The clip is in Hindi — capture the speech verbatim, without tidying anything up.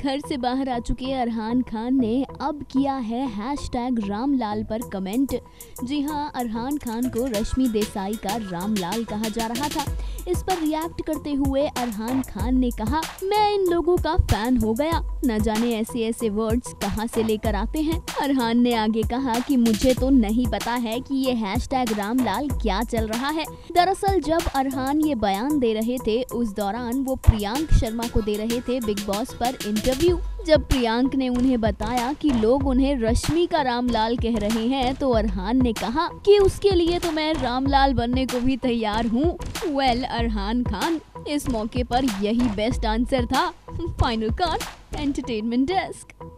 घर से बाहर आ चुके अरहान खान ने अब किया है हैशटैग रामलाल पर कमेंट। जी हां, अरहान खान को रश्मि देसाई का रामलाल कहा जा रहा था। इस पर रिएक्ट करते हुए अरहान खान ने कहा, मैं इन लोगों का फैन हो गया, न जाने ऐसे ऐसे वर्ड्स कहां से लेकर आते हैं। अरहान ने आगे कहा कि मुझे तो नहीं पता है कि ये हैशटैग रामलाल क्या चल रहा है। दरअसल जब अरहान ये बयान दे रहे थे उस दौरान वो प्रियांक शर्मा को दे रहे थे बिग बॉस पर इंटरव्यू। जब प्रियांक ने उन्हें बताया कि लोग उन्हें रश्मि का रामलाल कह रहे हैं तो अरहान ने कहा कि उसके लिए तो मैं रामलाल बनने को भी तैयार हूँ। वेल अरहान खान, इस मौके पर यही बेस्ट आंसर था। Final cut, entertainment desk.